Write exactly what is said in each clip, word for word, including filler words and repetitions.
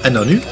En dan nu?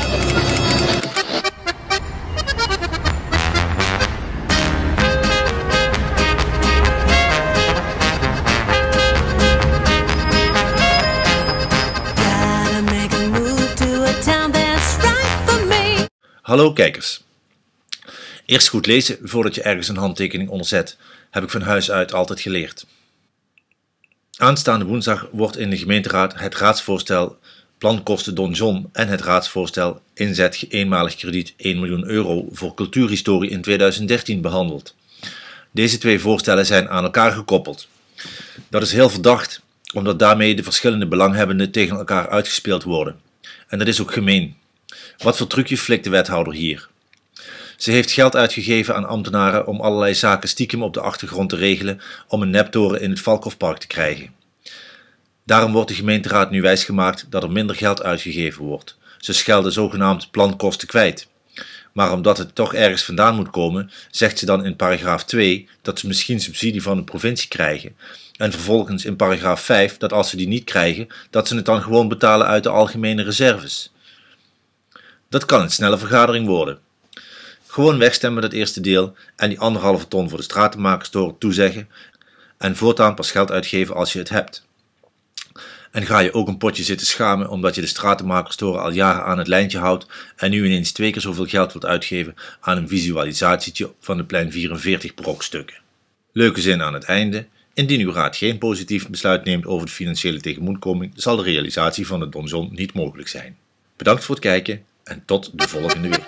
Hallo kijkers. Eerst goed lezen voordat je ergens een handtekening onder zet, heb ik van huis uit altijd geleerd. Aanstaande woensdag wordt in de gemeenteraad het raadsvoorstel Plankosten Donjon en het raadsvoorstel Inzet eenmalig krediet één miljoen euro voor cultuurhistorie in tweeduizend dertien behandeld. Deze twee voorstellen zijn aan elkaar gekoppeld. Dat is heel verdacht, omdat daarmee de verschillende belanghebbenden tegen elkaar uitgespeeld worden. En dat is ook gemeen. Wat voor trucje flikt de wethouder hier? Ze heeft geld uitgegeven aan ambtenaren om allerlei zaken stiekem op de achtergrond te regelen om een neptoren in het Valkhofpark te krijgen. Daarom wordt de gemeenteraad nu wijsgemaakt dat er minder geld uitgegeven wordt. Ze schelden zogenaamd plankosten kwijt. Maar omdat het toch ergens vandaan moet komen, zegt ze dan in paragraaf twee dat ze misschien subsidie van de provincie krijgen. En vervolgens in paragraaf vijf dat als ze die niet krijgen, dat ze het dan gewoon betalen uit de algemene reserves. Dat kan een snelle vergadering worden. Gewoon wegstemmen dat eerste deel en die anderhalve ton voor de stratenmakerstoren toezeggen en voortaan pas geld uitgeven als je het hebt. En ga je ook een potje zitten schamen omdat je de stratenmakerstoren al jaren aan het lijntje houdt en nu ineens twee keer zoveel geld wilt uitgeven aan een visualisatietje van de plein vierenveertig brokstukken. Leuke zin aan het einde. Indien uw raad geen positief besluit neemt over de financiële tegemoetkoming, zal de realisatie van het donjon niet mogelijk zijn. Bedankt voor het kijken en tot de volgende week.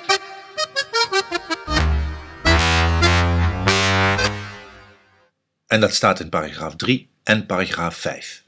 En dat staat in paragraaf drie en paragraaf vijf.